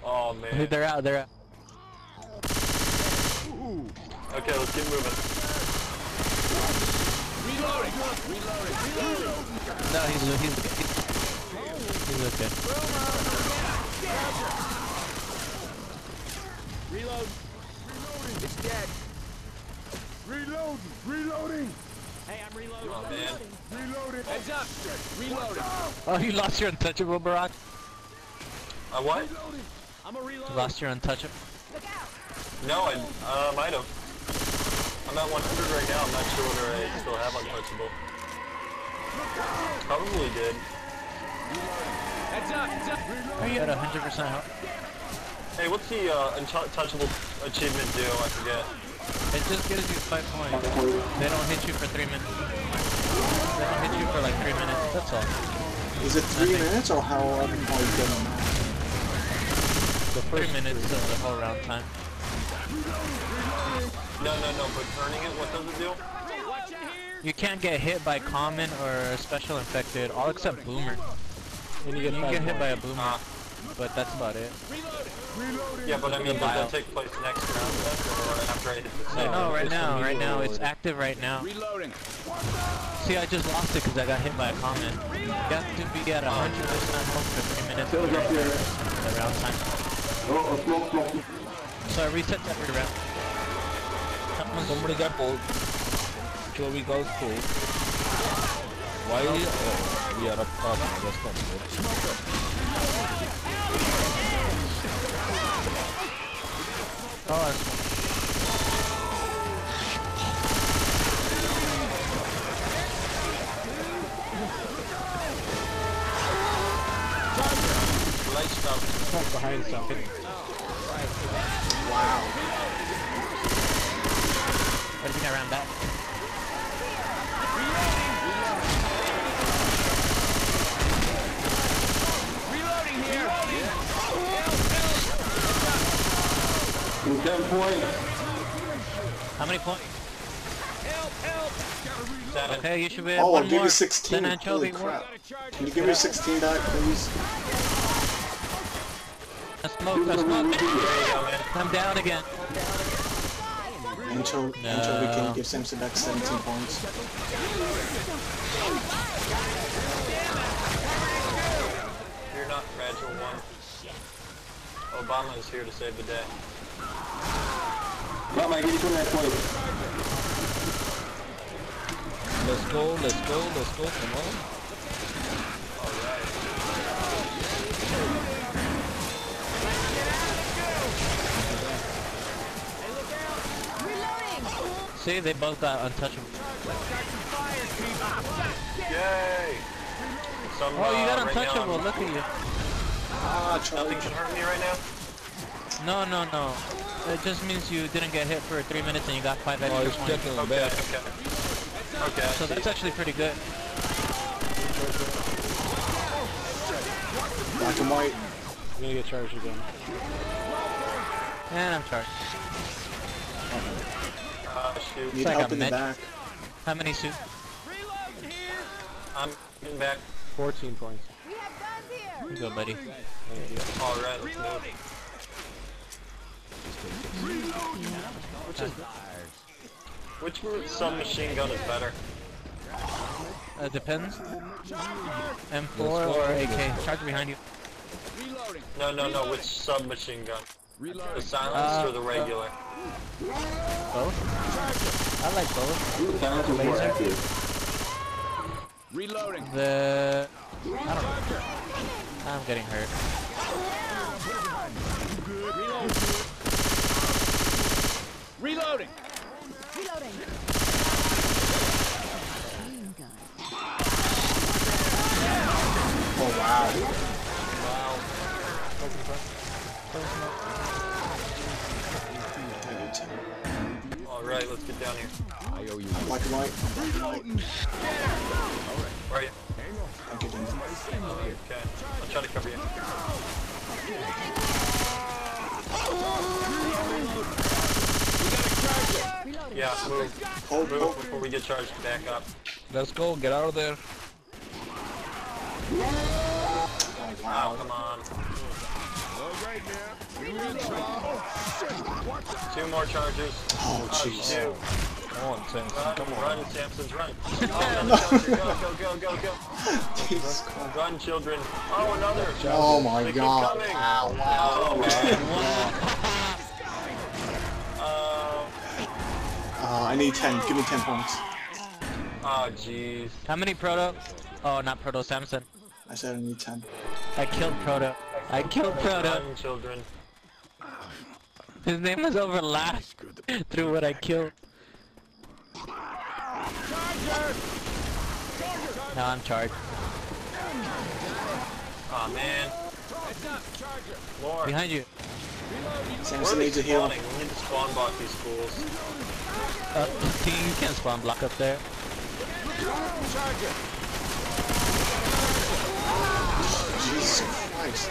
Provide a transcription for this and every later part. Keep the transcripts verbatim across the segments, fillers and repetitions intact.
Oh man. They're out, they're out. Okay, let's keep moving. Reloading! Reloading! Reloading! No, he's he's he's, he's okay. Reload! It's dead! Reloading! Reloading! Hey, I'm reloading! Oh man. Reloading! Heads up! Reloading! Oh, you lost your untouchable, Barack? Uh, what? I'm a reload! You lost your untouchable? No, I uh, might have. I'm at one hundred right now. I'm not sure whether I still have untouchable. Probably did. Heads up! Heads up! Are you at one hundred percent health? Hey, what's the uh, untouchable achievement do? I forget. It just gives you five points. They don't hit you for three minutes. They don't hit you for like three minutes. That's all. Is it three Nothing. minutes or how long are you getting? The three minutes of the whole round time. No, no, no, but earning it, what does it do? You can't get hit by common or special infected, all except boomer. And you, you can get hit by a boomer, Ah. but that's about it. Yeah, but I mean, does that take place next round then, or after I hit the save? No, right now, right now, it's active right now. Reloading! See, I just lost it because I got hit by a common. You have to be at one hundred percent health for three minutes for the round time. So I reset every round. Somebody got pulled. Joey goes through. Why? Oh, we are up top. That's not good. Oh, that's Light stuff. behind something. Wow. What do you think I ran back? Reloading here! ten points. How many points? Help! Help! Seven. Okay, you should be at Oh, one I'll give more. you sixteen. Then anchovy Holy more. crap. Can you give me sixteen back, please? I smoke, I smoke. I'm down again. Ancho, No. Anchovy, can you give Simpson back seventeen points? You're not fragile one. Obama is here to save the day. Mama, give me twenty-nine points. Let's go, let's go, let's go, come on. Alright. See, they both got untouchable. Yay! Some, Oh, you got uh, right now untouchable. I'm- Look at you. Ah, Nothing charge. can hurt me right now? No, no, no. It just means you didn't get hit for three minutes and you got five Oh, extra it's points. getting Okay, bad. okay. Okay, I So see. that's actually pretty good. Black and white. I'm gonna get charged again. And I'm charged. Uh, shoot. Need like help a in the med- back. How many suits? I'm getting back. fourteen points. Here you go, buddy. Alright, let's move. Which is... Which submachine gun is better? Uh, depends. M four or A K. Charge behind you. Reloading! No, no, no, which submachine gun? The Reloading! silenced Uh, or the regular? Both? I like both. Laser. Reloading! The... I don't know. I'm getting hurt. Reloading! Reloading. Oh, wow. Alright, let's get down here. I owe you. Black and white. Where are you? Thank you, Jimmy. Okay, I'll try to cover you. Yeah, move. Hold, Move hold. before we get charged back up. Let's go, get out of there. Oh, Wow, wow. come on. Two more chargers. Oh, jeez. Two. Come on, Samson, Run, come run, on. Samson's run. Oh, another charger. Go, go, go, go, go. Jesus Christ. Run, children. Oh, another. Oh my They keep god. coming. Ow, wow. Uh, Uh, I need ten. Give me ten points. oh, jeez. How many Proto? Oh, not Proto, Samson. I said I need ten. I killed Proto. I killed Proto. Run, children. His name was over last through what I killed. Now I'm charged. Oh, man. More. Behind you. Where Samson are they needs a heal. spawning? We need to spawn block these fools. Uh, King, you can't spawn block up there. Jesus Christ.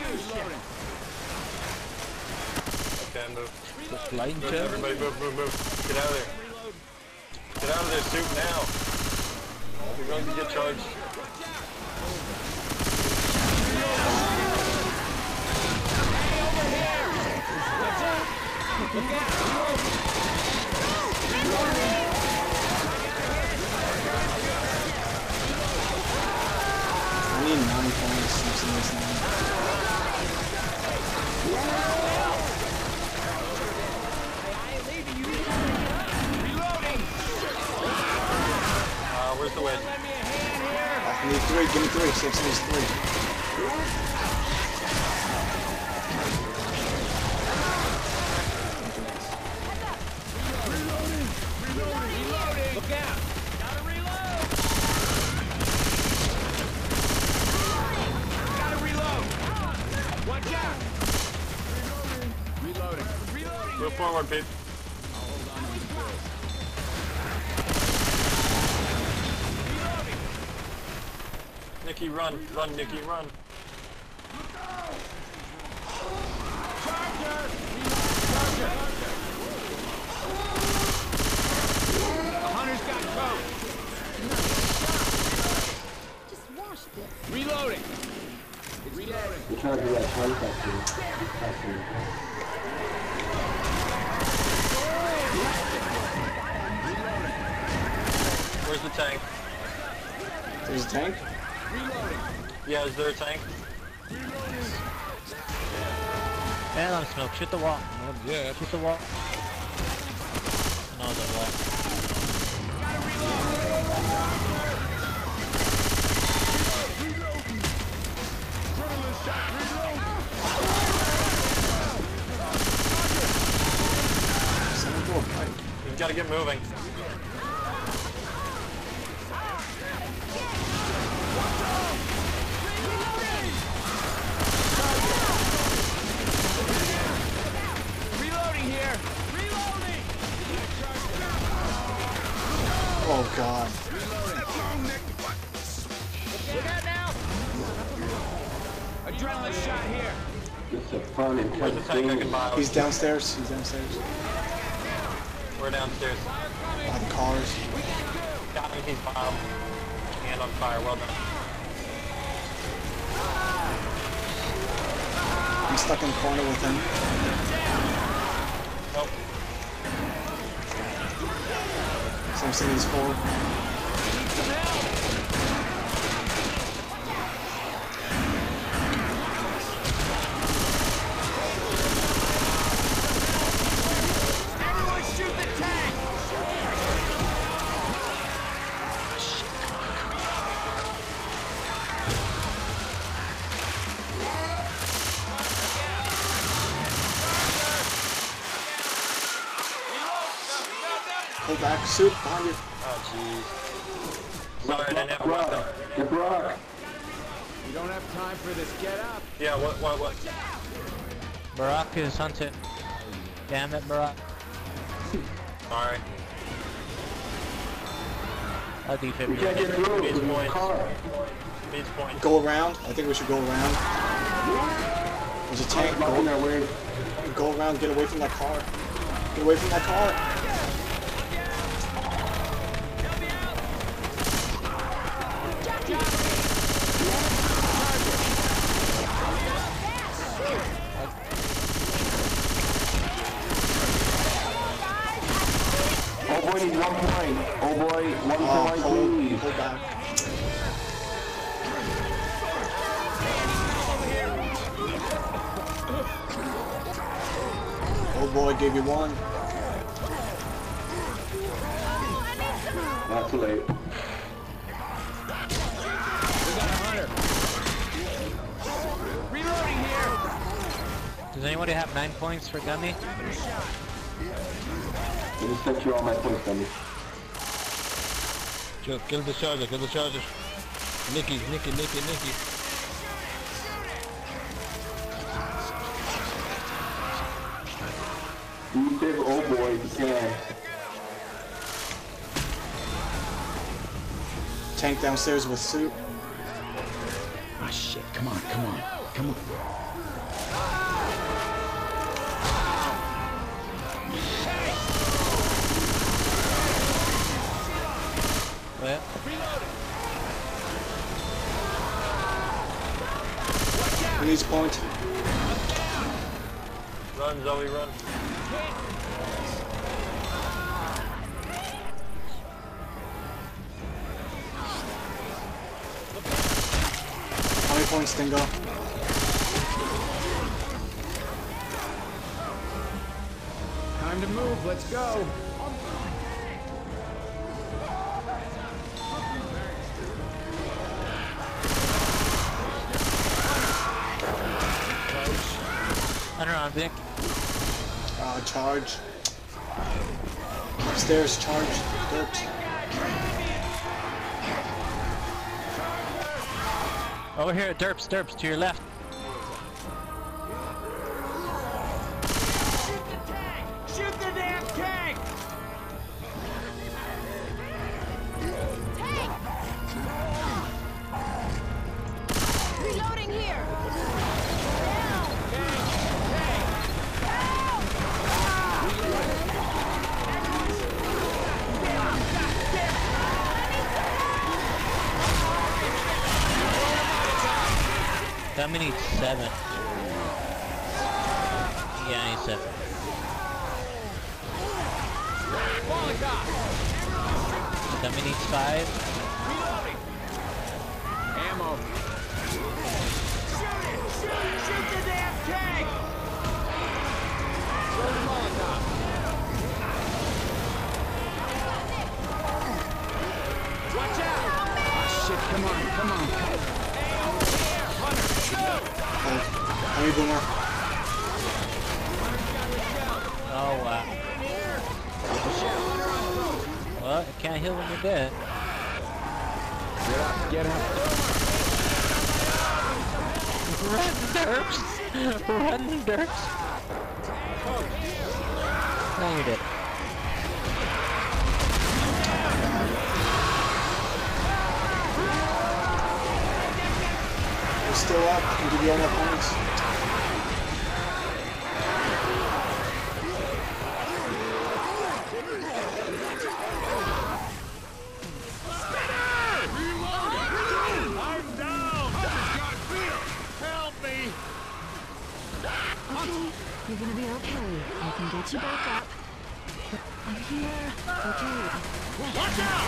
Okay, move. The flying Move, chair? everybody move, move, move. Get out of there. Get out of there, soup, now. You're going to get charged. I need nine points. Samson needs nine. Uh, where's the wedge? I need three. Give me three. Samson needs three. Look out! Gotta reload! Gotta reload! Watch out! Reloading. Reloading. Move forward, Pete. Nikki, run. Run, Nikki, run. Charger! Charger! The hunter's got coat. Just wash this. Reloading. Reloading. The charger that contact you. Where's the tank? There's a tank. Yeah, is there a tank? Man, I'm smoke. Shoot the wall. Not yet. Shoot the wall. No, the wall. Someone go a pipe. You gotta get moving. Reloading here. Reloading. Oh god. Look out now. Adrenaline shot here. It's a fun and Where's the tank I can buy? He's downstairs. He's downstairs. We're downstairs. By the cars. Got him, he's bombed. And on fire, well done. I'm stuck in the corner with him. Nope. Samson needs four. Everyone shoot the tank. Pull back. Soup behind you. Oh, jeez. Sorry, I didn't have a weapon. Get Brock. You don't have time for this. Get up. Yeah, what, what, what? Barack is hunted. Damn it, Barack. Sorry. I'll We defib can't you. get through Needs with the points. car. Needs points. Go around. I think we should go around. There's a tank. Blocking Go, our way. go around. Get away from that car. Get away from that car. boy needs one point. Oh boy, one Oh, point, hold, please. hold back. Oh boy, gave you one. Not too late. We got a hunter. Reloading here. Does anybody have nine points for Gummy? Let me set you all my points, dummy. Kill, kill the charger, kill the charger. Nicky, Nicky, Nicky, Nicky. You save oh boy if you can. Tank downstairs with suit. Ah, shit. Come on, come on, come on. Well, Release point. Run, Zoe, run. How many points, Dingo? Time to move. Let's go. turn around, Vic. Uh, charge. Upstairs, charge. Dirt. Over here, Derps, Derps, to your left. Shoot the damn tank! Reloading here. Dummy needs seven. Yeah, I need seven. Dummy needs five. Ammo. Shoot it! Shoot, shoot the damn tank! Throw the Molotov. Watch out! Oh shit, come on, come on, come on. Hey, over here, Hunter, shoot! How many boomer? Oh, wow. Well, you can't heal when you're dead. Get up, get up. Run, Derps! Run, Derps! Now you're dead. You're still up. Can give you all my points. You're gonna be okay. I can get you back up. I'm here. Okay. Watch out!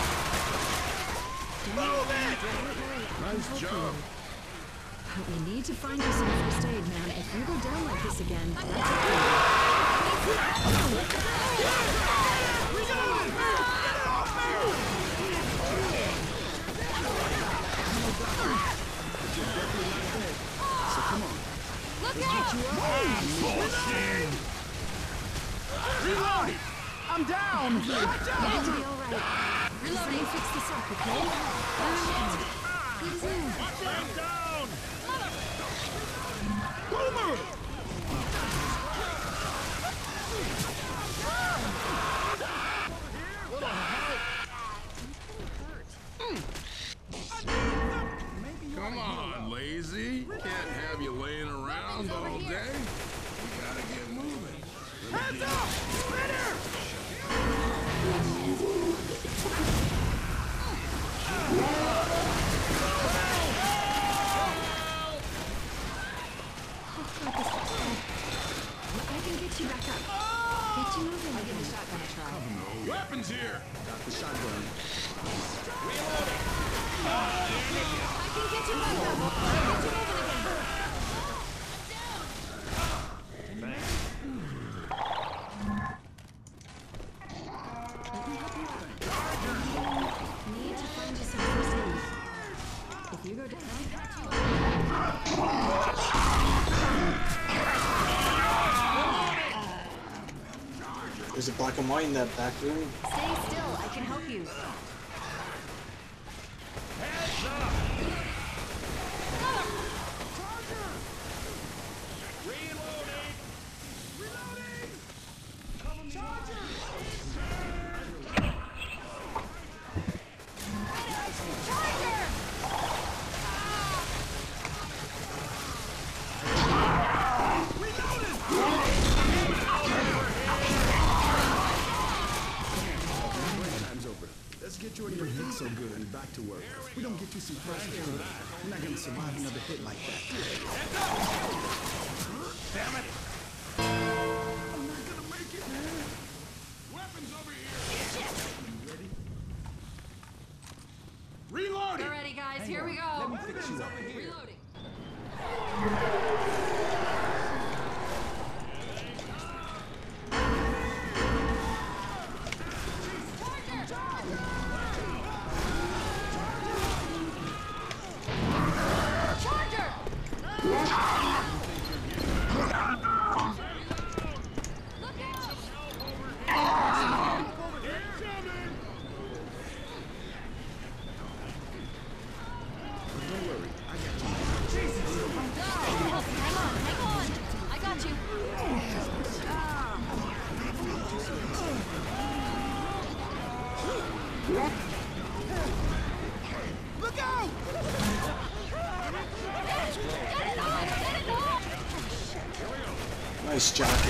Move it! Nice job. But we need to find you some first aid, man. If you go down like this again, that's so come on. Look out! Reloading! I'm down! Watch You're out! going to be all right. Just let me fix this up, okay? Easy. I'm down! Boomer! Come on, lazy. Can't have you laying around all day. You gotta get moving. Hands up! Spinner! I can get you back up. Get you moving. I'll give the shotgun a try. Weapons here! Got the shotgun. I can get you moving. I'll get you moving again. Let me help you out. Need to find you some first aid. If you go down, There's a black and white in that back room. stay still. I can help you. Let's get you in your head so good and back to work. We don't get you some fresh air. You're not gonna survive another hit like that. Damn it! I'm not gonna make it! Weapons over here! You ready? Reloading! Get ready, guys. Here we go. Let me fix you up. Reloading. Nice jockey.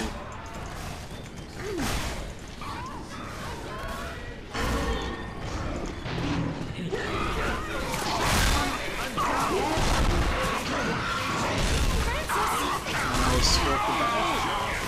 Nice work.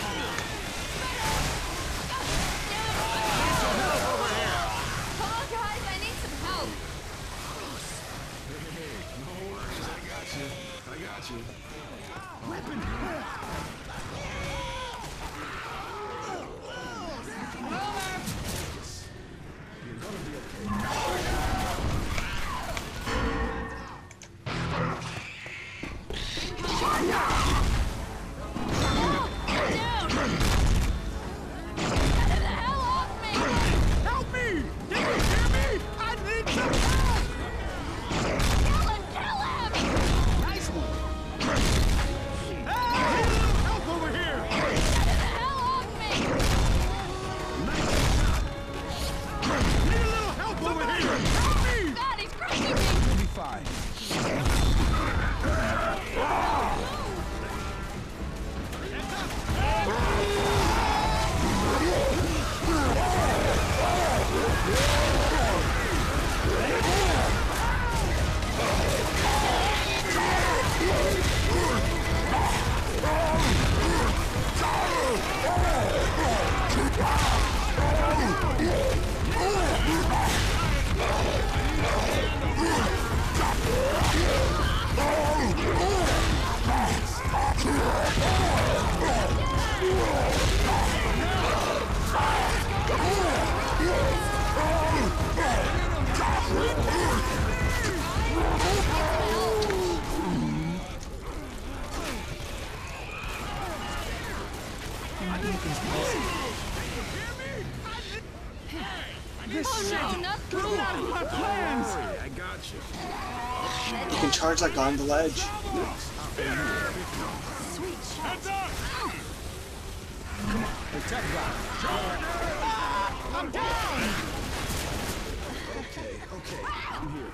You can charge like on the ledge. Heads up! I'm down! Okay, okay, I'm here.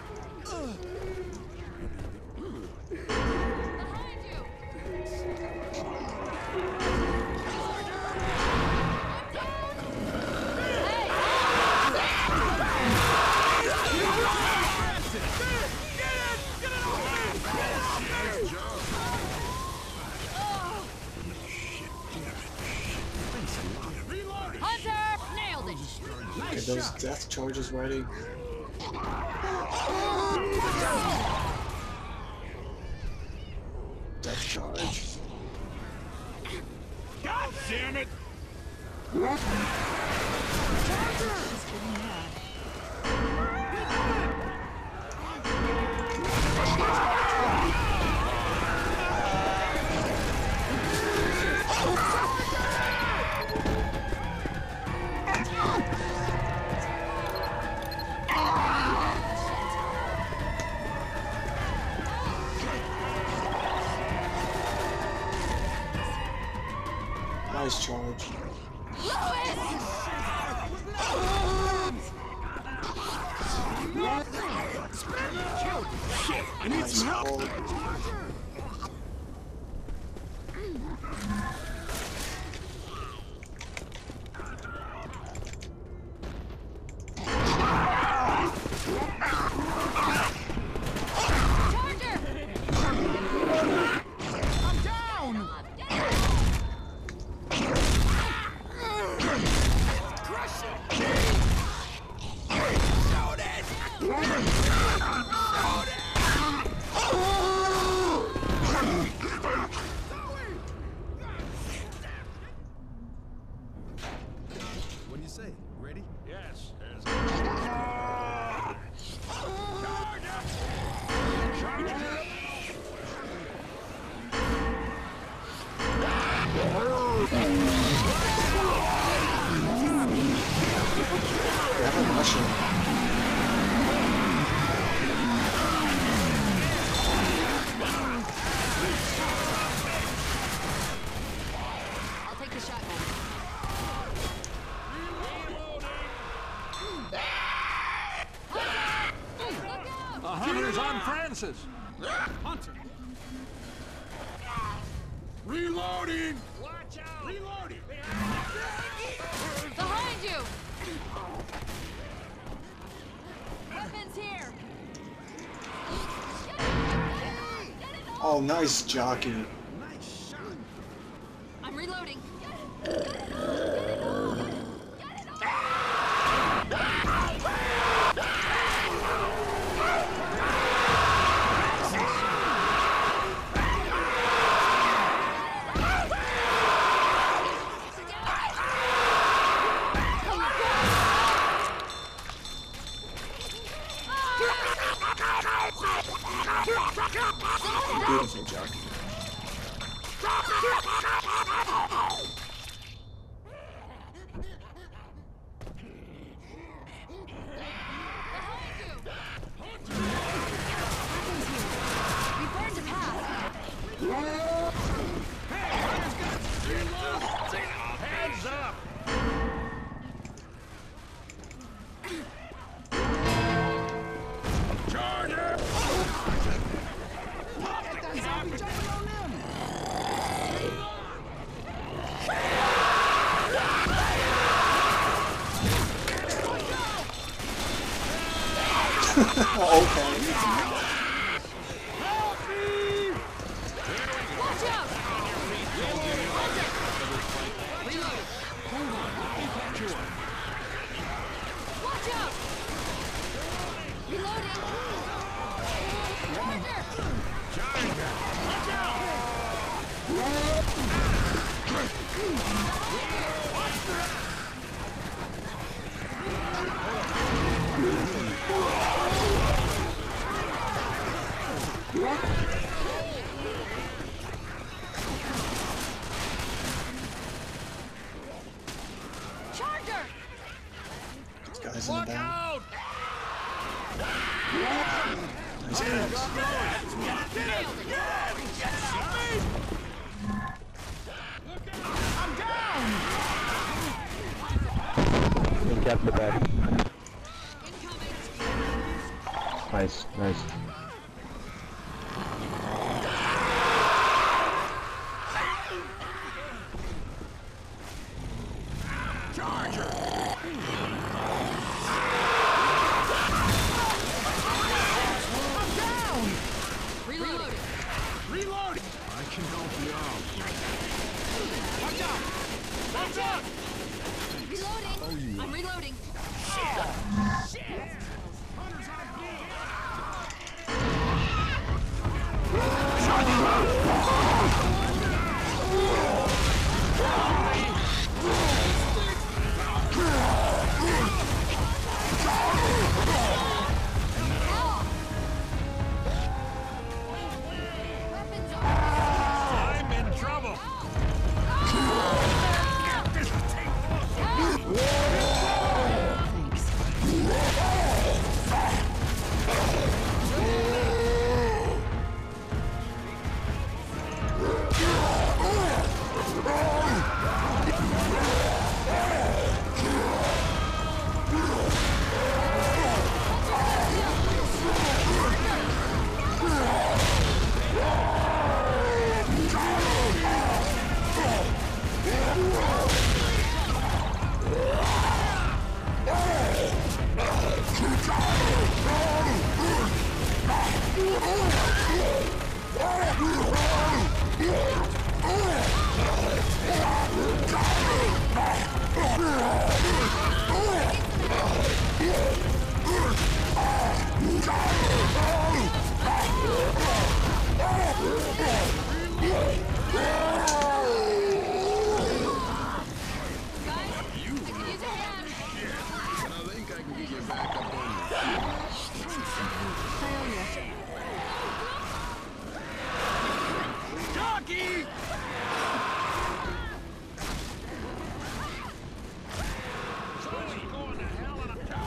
Reload! those death charges ready? Death charge. God damn it! Nice charge. I need Nice some help! hold. What do you say? Ready? Yes. They have a mushroom. I'll take the shotgun. A hunter's on Francis. Hunter. Reloading. Watch out. Reloading. Behind you! Weapons here! Oh, nice jockey. I'm reloading. Beautiful jockey. We burned a path. Heads up. Charger. Oh, okay. Watch out! Watch out! Reloading! Charger! Watch out! Charger! This guy's in the Look back. out. Nice hands. You kept the bag. Nice, nice. Reloading! Reloading. I can help you out. Watch out. Watch out. Reloading. I'm reloading. I'm in trouble. I think I can get you back up on your feet. Jockey! Someone's going to hell in a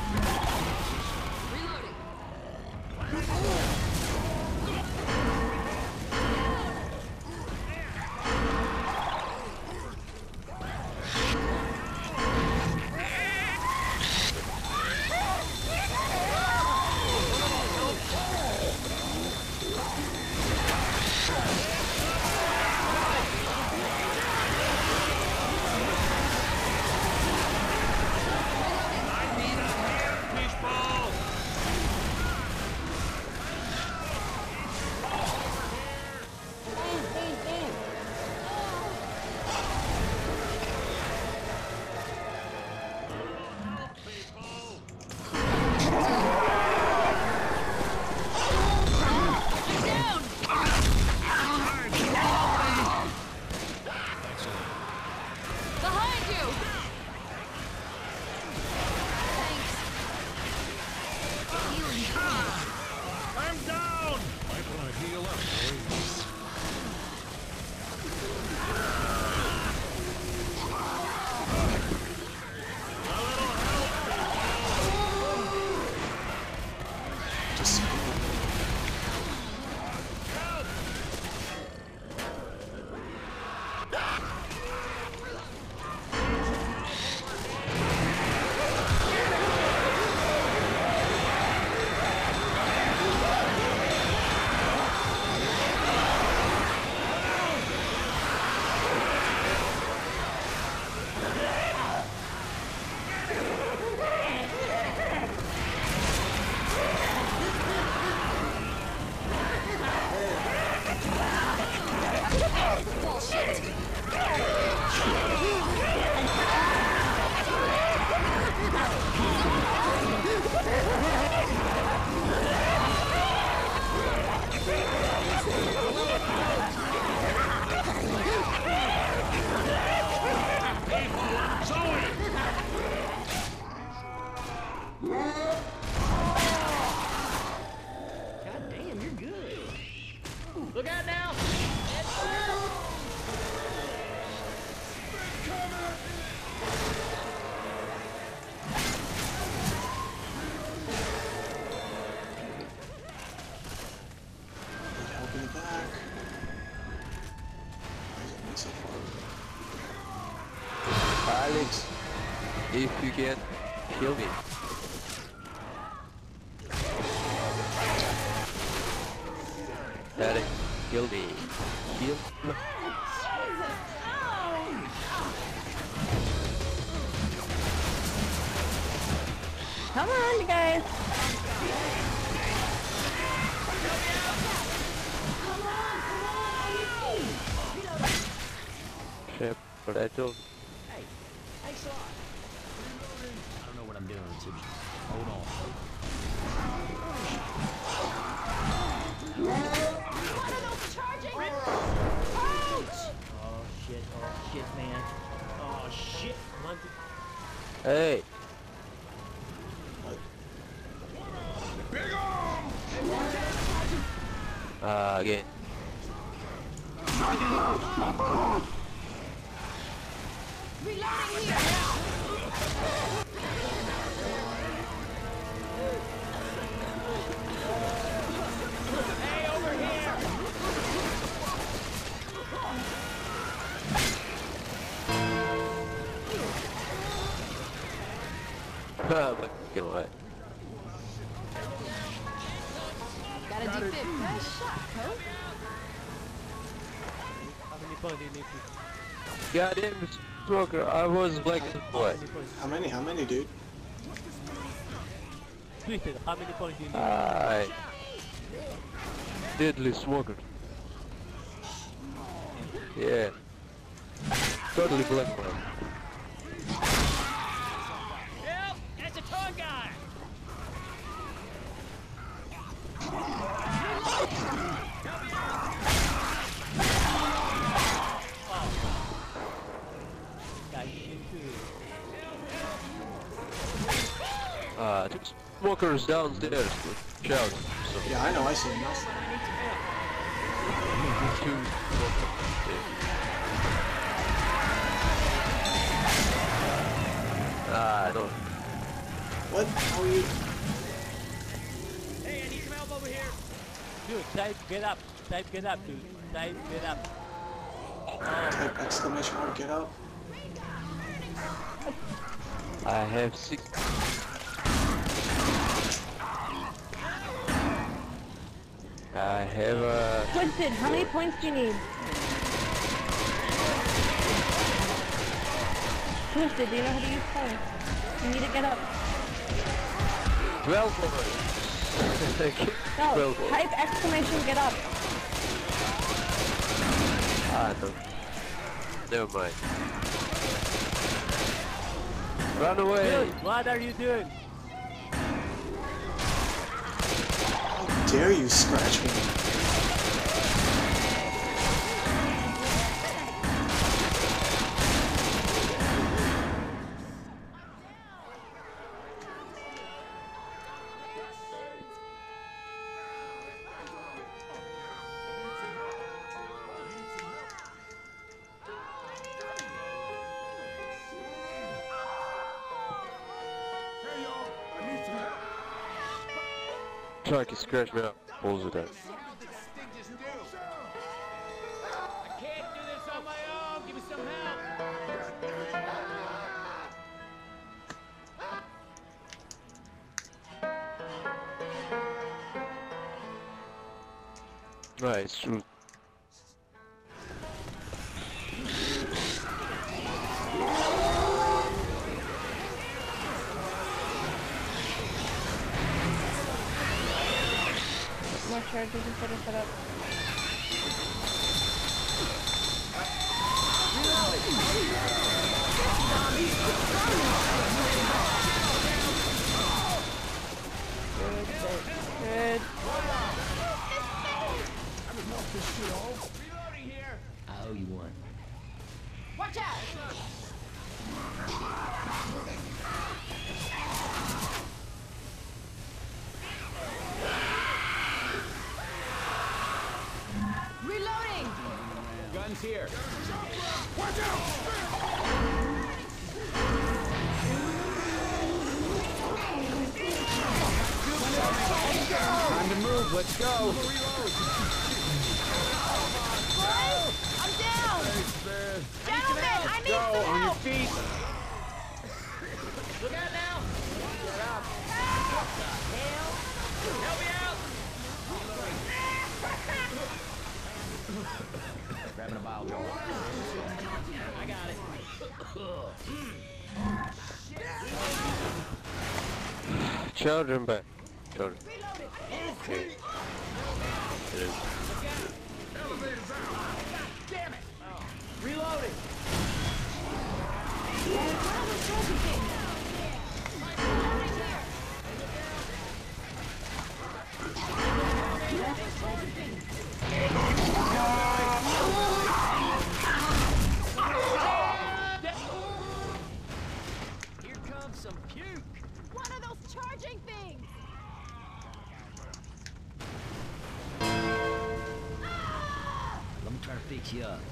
Alex, if you can, kill me. Alex, kill me. Kill me. Come on, you guys. Shit, but I don't. Hey, hey, Sly. doing to me. Hold on. Oh shit, oh shit, man. Oh shit. Hey. Big arm! Uh, again. Reloading here! Hey, over here! Ah, but get away. Got a defib. Nice shot, Coach. How many points do you need to? Goddamn smoker, I was black and white. How many? How many, dude? Twisted, how many points do you need? Alright. Deadly smoker. Yeah. Totally black one. Yep, that's a tongue guy! Uh, two smokers downstairs with shout. So Yeah, I know. I see him. I see him. two smokers. Ah, I don't. What? How are you? Hey, I need some help over here! Dude, type get up. Type get up, dude. Type get up. Type exclamation mark, get up. I have six. I have uh. Twisted, how many points do you need? Twisted, do you know how to use points? You need to get up. twelve points. No, twelve points. type exclamation get up. Ah, no. Never mind. Run away! Dude, what are you doing? How dare you scratch me? Hey, y'all, I need some help. Try to scratch me up. Pulls it out. I can't do this on my own! Give me some help! Right, it's true. More charges instead of set up. Good, good. Reloading here! I owe you one. Watch out! Reloading! Guns here! Watch out! Time to move, let's go! I'm down! Man, Gentlemen, I need Go, some on your help! feet! Look out now! Get up! Help me out! Grabbing a bottle roll. I got it. Children back. Children. Okay. It is. elevator's out. Damn it! Reloading! Where was Trophy King? wake you up.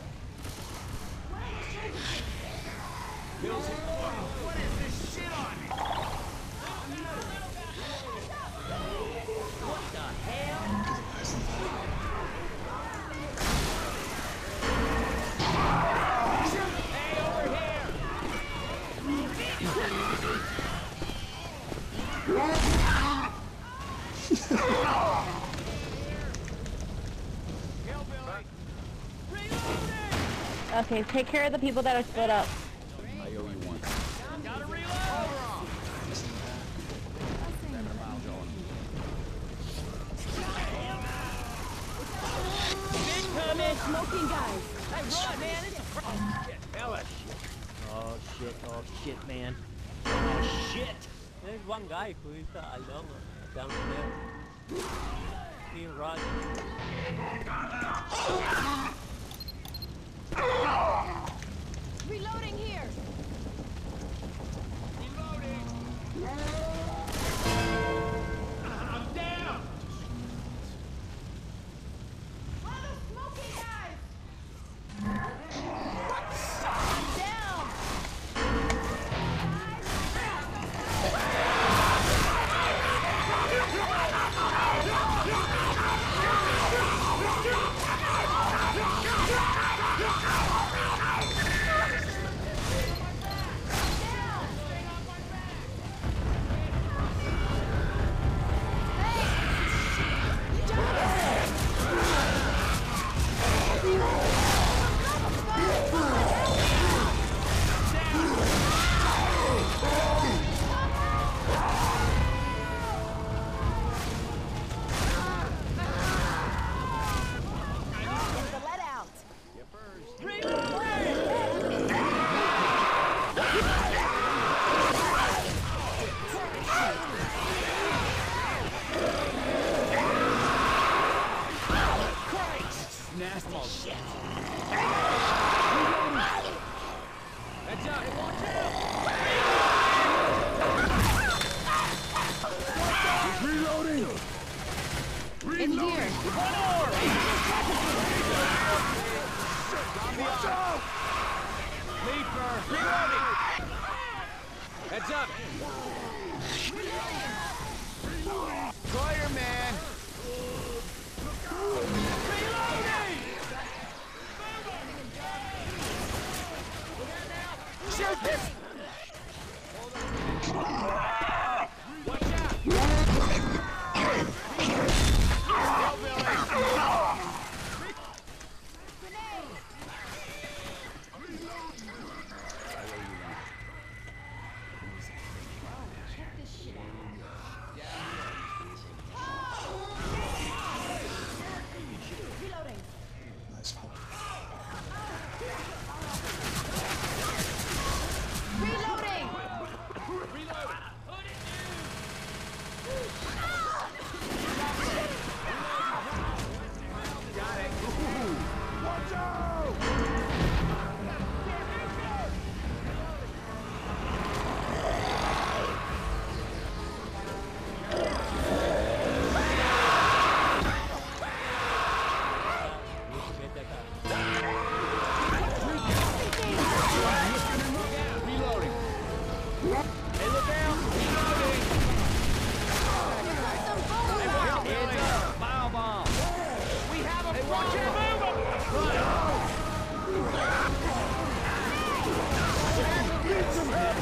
What is this shit on? What the hell? Hey, over Okay, take care of the people that are split up. I owe you one. Gotta reload! Incoming! Smoking guys. Hey, run, man! Shit, hella shit. Oh shit, oh shit, man. Oh shit! There's one guy who is uh, alone down there. He runs. Reloading here. I'm down! Smoking guys. Down. Nasty shit. Heads up! Watch out! Reloading! In here. Watch out! Leaper! Reloading! Heads up! Fire, man! Shoot this! Watch out! Check this shit out. Reloading. Nice one. Reloading. Got it! Watch out! Reloading! Hey, look out! Reloading! Heads up! Bio bomb! We have a hey, watch out! Need some help!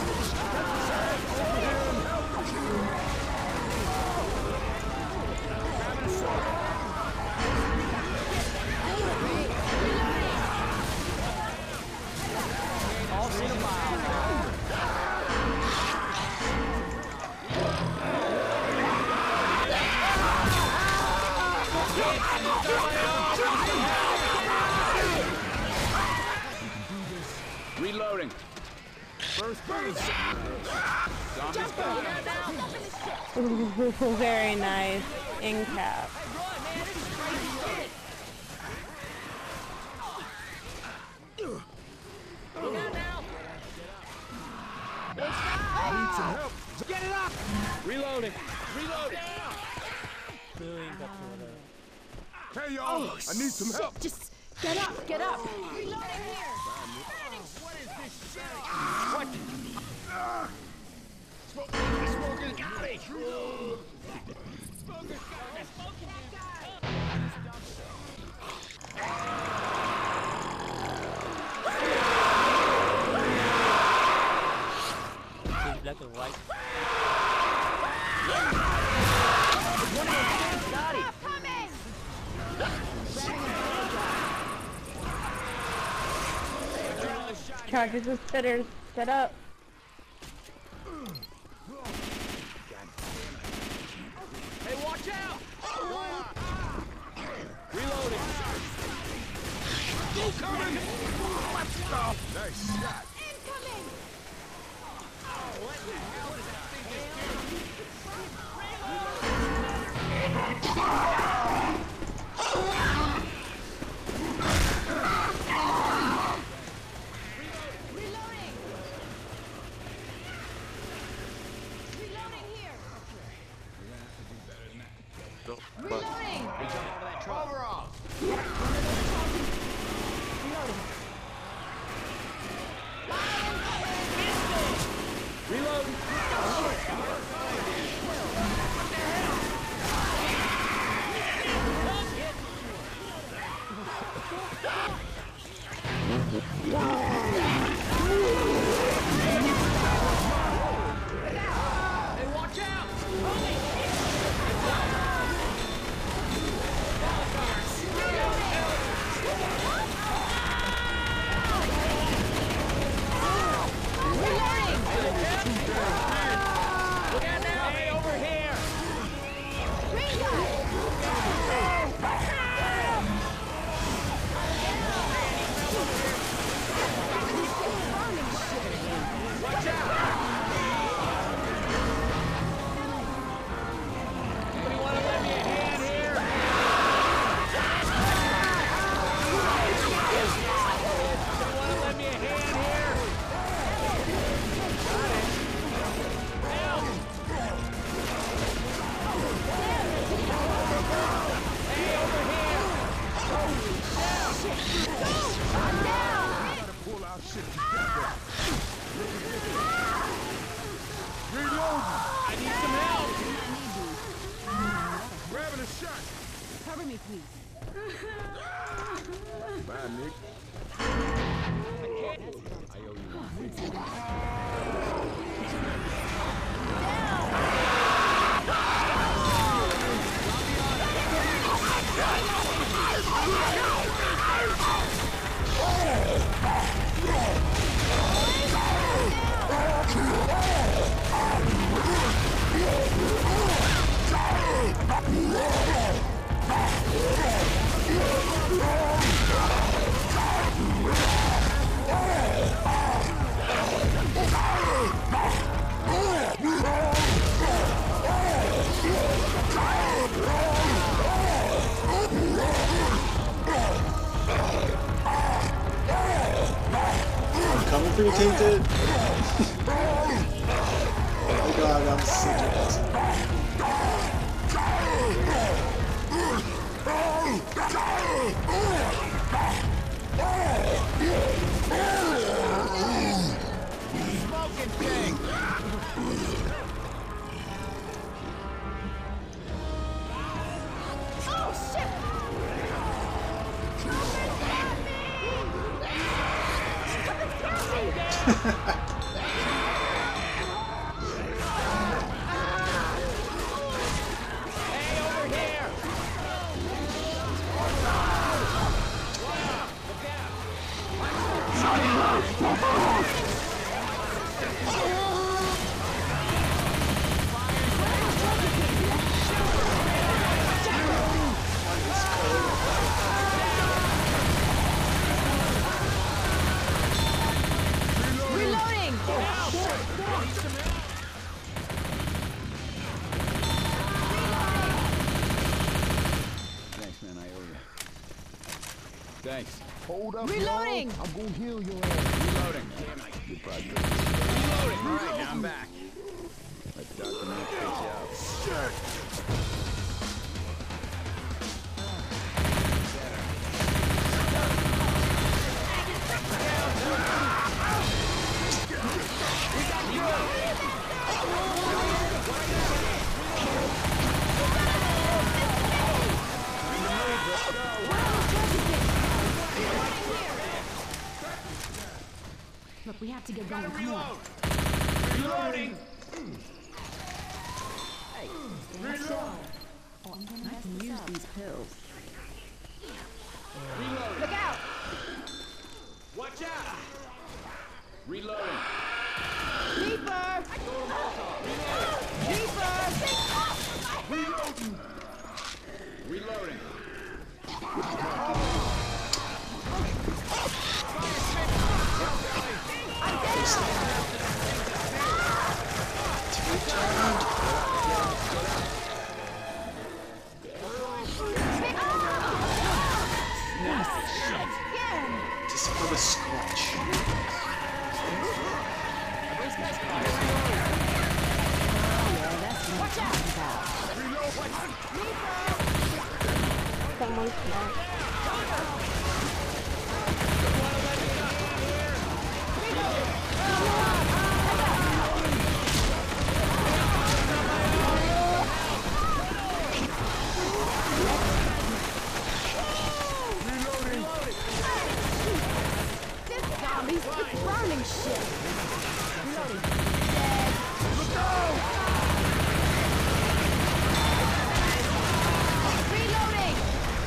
Grabbing a sword! All cinephile! Reloading. First base. Ooh, very nice. In cap. Need some help! Get it up! Reloading. Reloading. Doing that to the Hey y'all, I need some help! Just Get up, get up. What? Uh, smoke, smoking got it. Smoker's got it. Smoking Black and white. One of those things got it. Charges with spitters. Set up. Hey, watch out! Reloading. Go coming. Let's go. Nice shot. Incoming! What the hell is that thing Reloading! Reloading here! Reloading! Overall. Reload. Hey, watch out! Look out now! Hey, over here! Watch out! Anybody want to lend me a hand here? Anybody want to lend me a hand here? Got it. Help! Hey, over here! Pull our shit together. Reload. I need some help! Grabbing a shot. Cover me, please. Bye, Nick. I owe you I'm coming for you, Tainted. Oh god, I'm such a bastard. Smoking thing! Oh, shit! Hey, over here! Reloading! Thanks, man, I owe you. Thanks. Hold up, Reloading! yo. I'm gonna heal your ass. Reloading. Damn it. Good progress. Reloading. All right, now I'm back. Let Doctor Nick fix you out. Shit. Look, we have to get going. Come on. Reloading! Hey, stand still. Oh, I'm gonna I can use these pills. Reloading! Look out! Watch out! Reloading! Keeper! Keeper! Reloading! Reloading! I'm down! Just another scratch. Watch out! Someone's smart. Zombies, it's burning shit! Reloading. Look out! Reloading!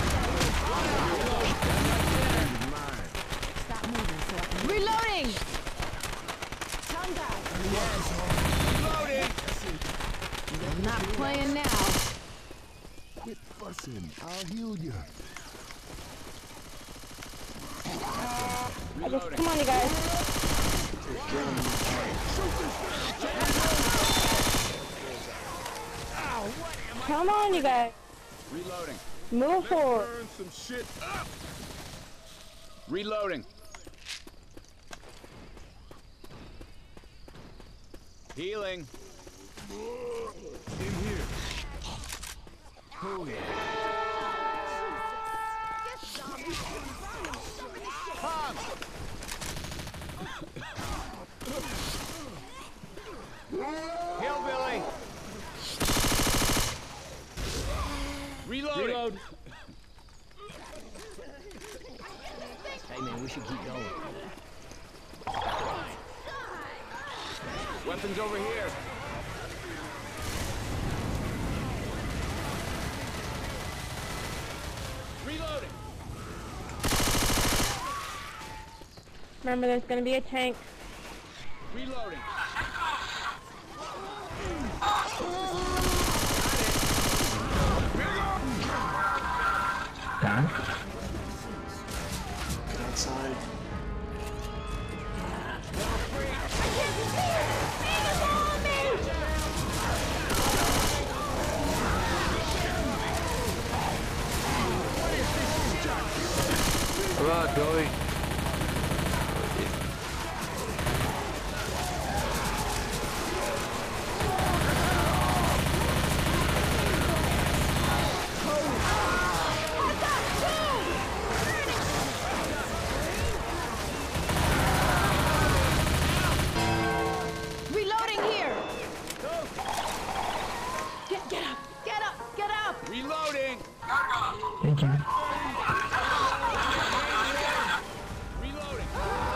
Stop moving so I can... Reloading! Tongue out! Reloading! I'm not playing now. Quit fussing. I'll heal you. I just, come on, you guys. Come on, you guys. Reloading. Move forward. Burn some shit up. Reloading. Healing. In here. Oh yeah. Come! Hillbilly! Reloading! Reload. Hey man, we should keep going. Weapons over here. Reloading. Remember, there's gonna be a tank. Reloading. Outside. Come on, Joey. Reloading here! Get, get up! Get up! Get up! Reloading. Thank you. Reloading.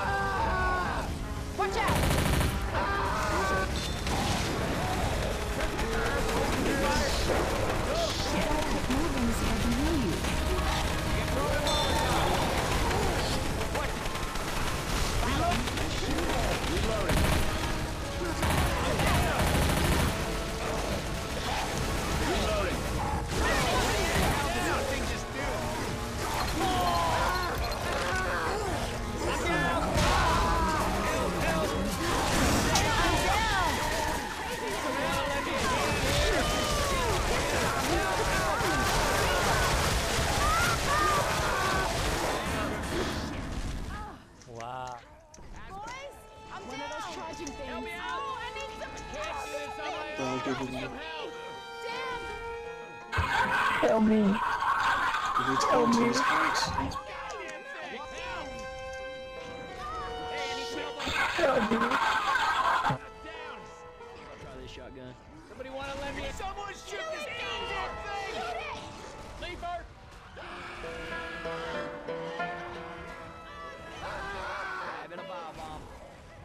Watch out! Moving so I can heal you. Reloading. Reloading. Nothing just do. Wow. Boys, I'm one of those charging things. Help me out! Oh, I need some help! I'll give him the... Damn! Help me. We need to go to his house. Help me. Try this shotgun. Somebody want to lend me? Someone shoot this goddamn thing! Leaper! Having a bomb bomb.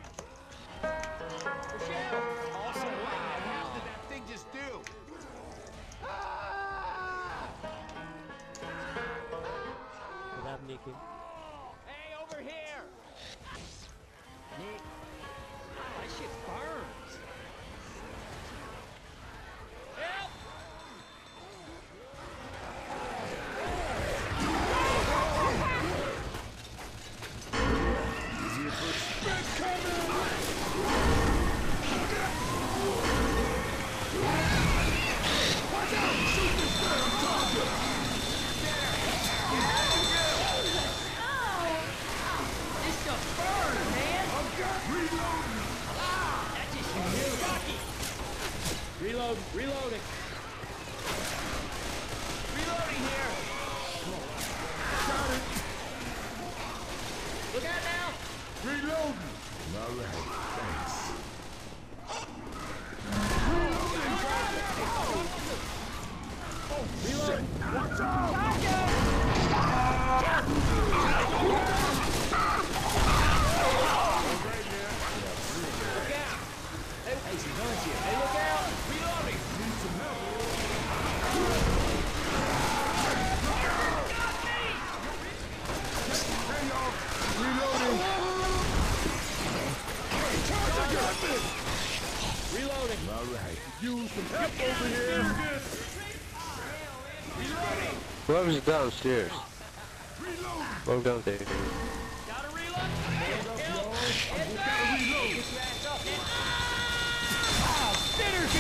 Reload, reloading. Reloading here. Got it. Look out now. Reloading. All right, thanks. Reload. Watch out. Hey, some guns here. Hey, look out! Reloading! Need some help. Hey, y'all! Reloading! Reloading! All right. Use some help over here. Reloading! Whoever's downstairs. Go downstairs. Gotta reload! Heads up, y'all! Gotta reload! Get your ass up, man! Synergy!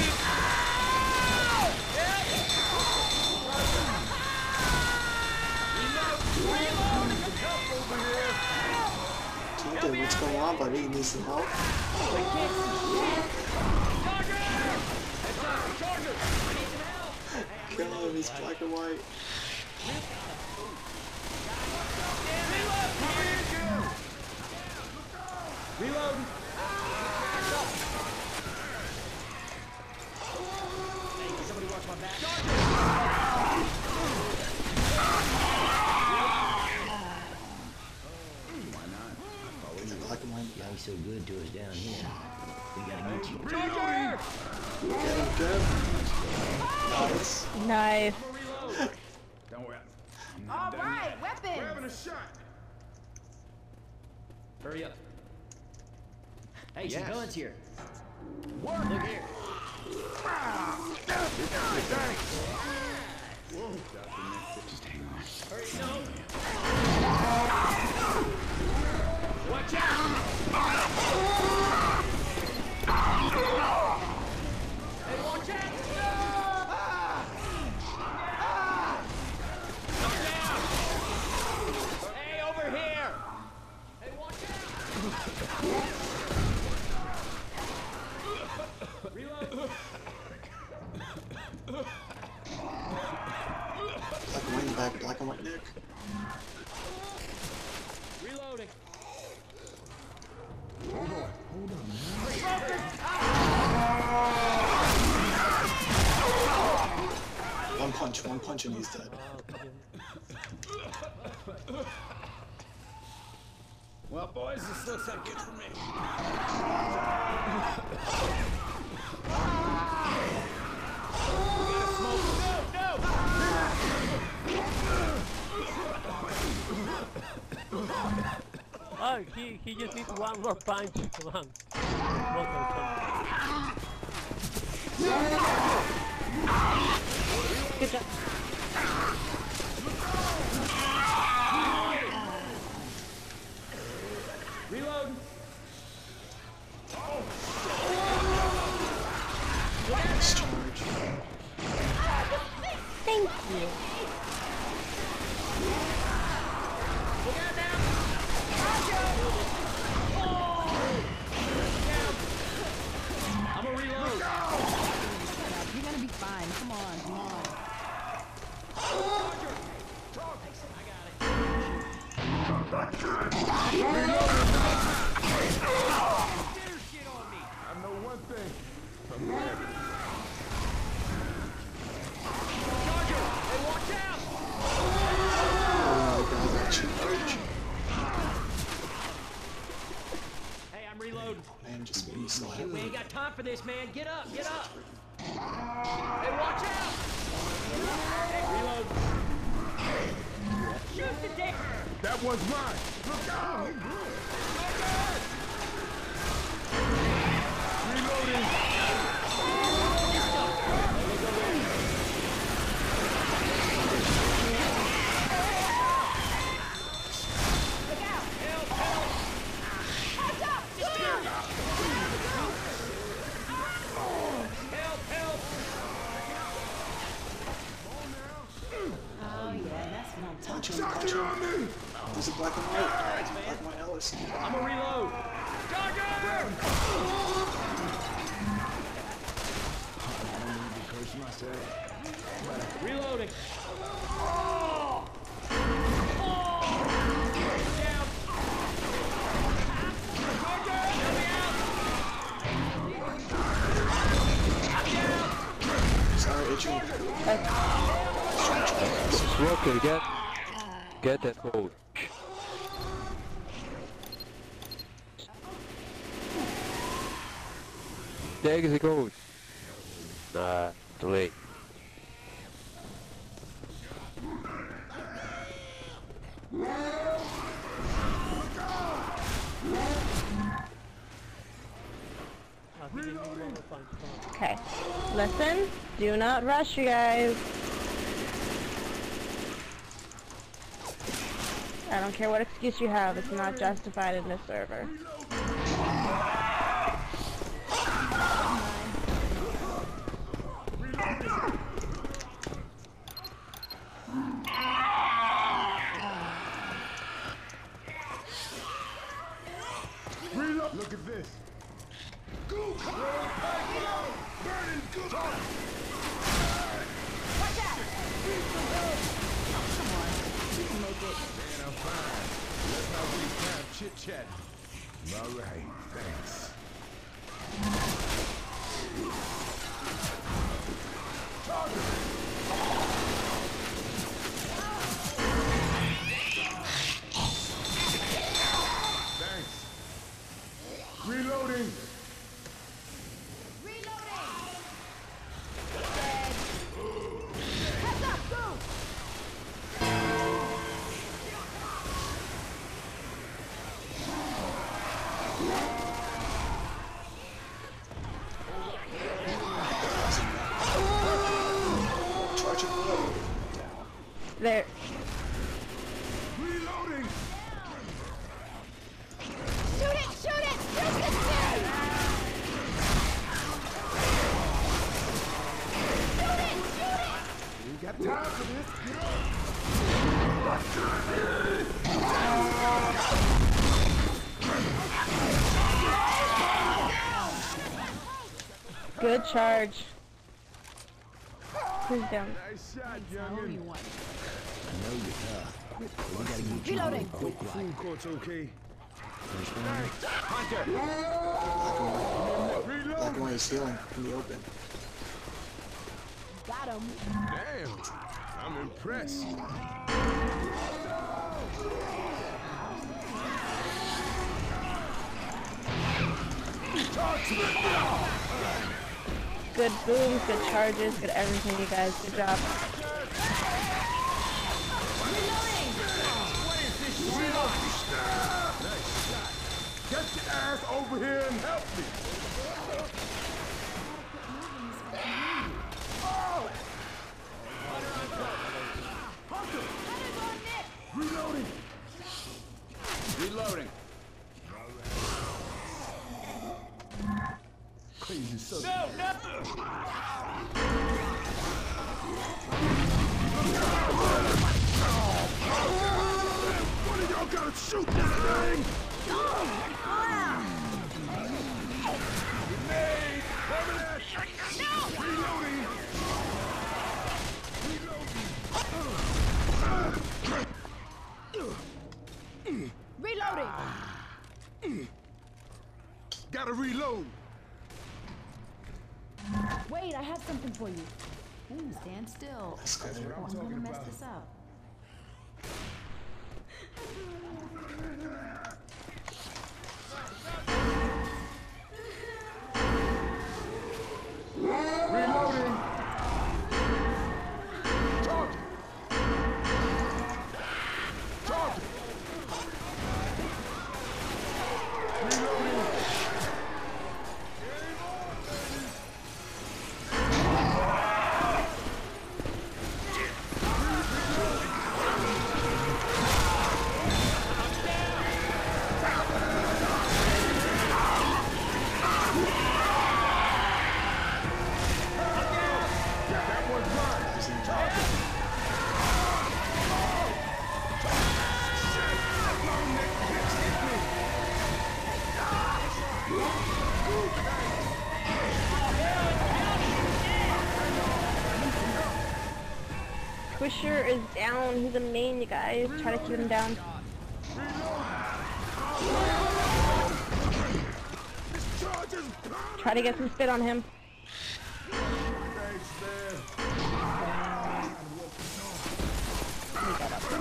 Dude, what's going on, buddy? You need some help? Kill him, he's black and white. Reload! Somebody watch my back. Why not? Is it black and white? Y'all so good to us down here. We gotta get you. Charger! Get him, get him. Nice. Nice. Don't worry. All right, weapons. Grabbing a shot. Hurry up. Hey, some guns here. Work. Look here. Just hang on. Hurry, no. Watch out! Hey, watch out! Come down! Hey, over here! Hey, watch out! Reload! Black and white back, black and white Nick. Reloading! Hold on. Hold on, man. One punch, one punch and he's dead. Well, boys, this looks like it for me. Oh, he, he just needs one more punch. Come on. One more punch. Good job. Reload. Nice charge. Thank you. Look out now. I'm gonna reload. You're gonna be fine. Come on, come on. I know one thing. I'm ready. Charger! Hey, watch out! Oh my god, that charge. Hey, I'm reloading. Man, just made me so We happy. ain't got time for this, man. Get up, get up. Hey, watch out! Hey, reload. Shoot the dick! That one's mine. Look out! Reloading. Look out! Help! Help! Watch out! black and white. Alright, black and white Ellis. I'm gonna reload. Dodger! I don't need to curse myself. Reloading. Sorry, itching. Smoker, get, get that gold. Take the gold. Nah, too late. Okay. Listen, do not rush, you guys. I don't care what excuse you have, it's not justified in this server. Reload. Look at this. Go! Burning good. Watch out! Come on, you can make it. Man, I'm fine. Let's not waste time chit-chatting. All right, thanks. Thanks. Reloading. There. Reloading. Shoot it! Shoot it! Shoot the dude! Shoot it! Shoot it! We got time for this. Good charge. Who's down? Nice shot, youngin'. I know you're tough, but we gotta get you Reloading. quick like. Food court's okay. Hunter! Black and white is healing in the open. Got him. Damn, I'm impressed. Good booms, good charges, good everything, you guys. Good job. Get your ass over here and help me. Oh! Reloading. Reloading. Crazy son. No, no! One of y'all gotta shoot this thing! Grenade! Cover that! Reloading! Reloading! Gotta reload! Wait, I have something for you. Ooh, stand still. Oh, I'm gonna mess this up. Reloading! Target! Target! Reloading! Swisher is down. He's a main, you guys. Try to keep him down. Try to get some spit on him. He got up there.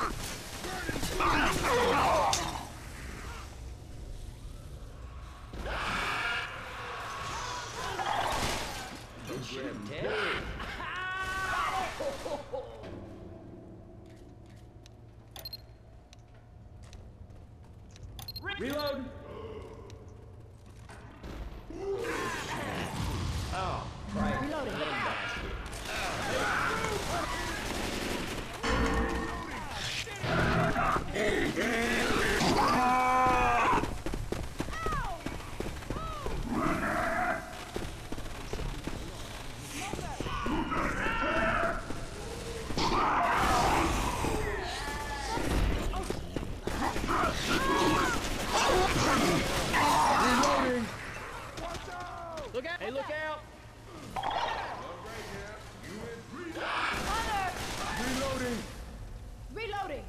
Reload! Oh, right. Reloading. Look out! Hey, look out! Reloading. Reloading.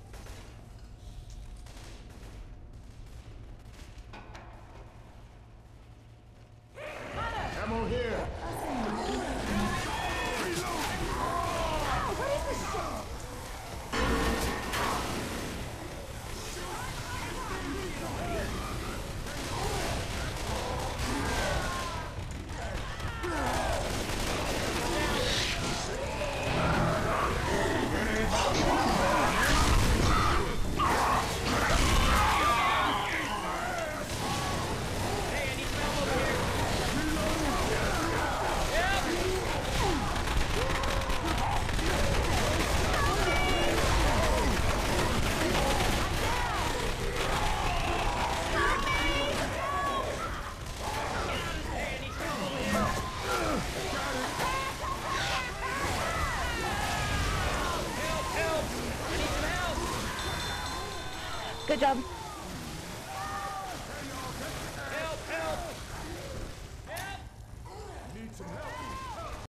Ammo here. Good job. Need some help.